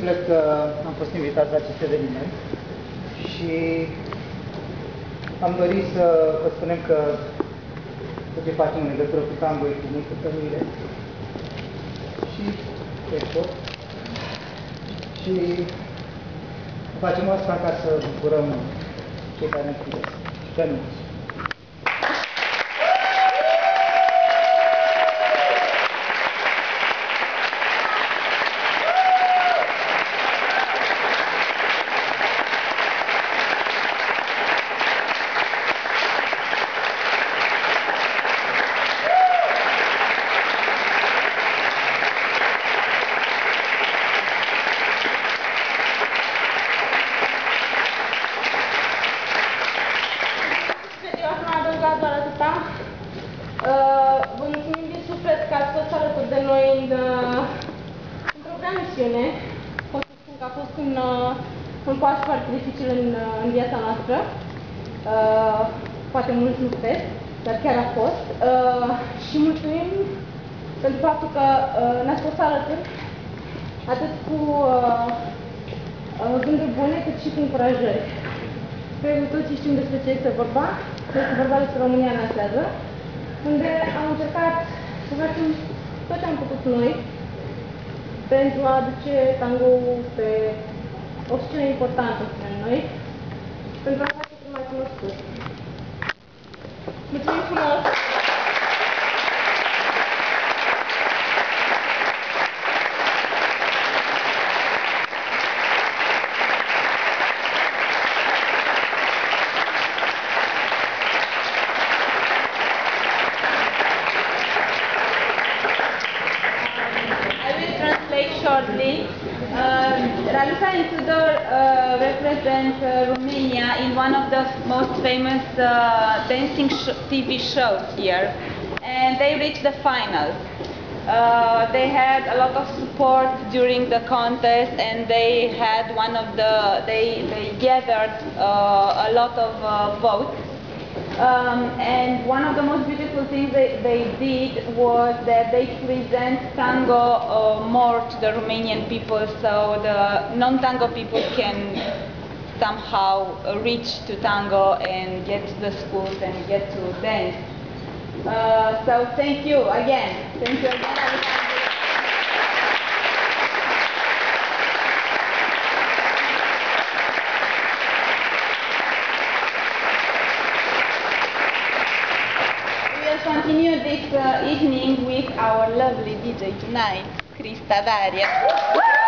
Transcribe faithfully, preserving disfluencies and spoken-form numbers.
suflet că am fost invitat la acest eveniment și am dorit să vă spunem că tot ce facem în legătură cu tango e cu multă tămâie și efort și facem asta ca să bucurăm cei care ne privesc și pe noi. Doar atâta. Vă mulțumim din suflet că ați fost alături de noi în, într-o grea misiune. Pot să spun că a fost un, un pas foarte dificil în, în viața noastră. Poate mulți nu cred, dar chiar a fost. Și mulțumim pentru faptul că ne-ați fost alături, atât cu gânduri bune, cât și cu încurajări. Cred că toți știm despre ce este vorba. Este vorba despre România ne asează, unde am încercat să facem tot ce am putut noi pentru a aduce tango pe o scenă importantă pentru noi, pentru a face cât mai cunoscut. Mulțumim frumos! Shortly, uh, Raluca and Tudor uh, represent uh, Romania in one of the most famous uh, dancing sh T V shows here, and they reached the finals. Uh, they had a lot of support during the contest, and they had one of the they they gathered uh, a lot of uh, votes. Um, and one of the most beautiful things they, they did was that they present tango uh, more to the Romanian people, so the non-tango people can somehow reach to tango and get to the schools and get to dance. Uh, so thank you again. Thank you again. Continue this uh, evening with our lovely D J tonight, Krista Daria.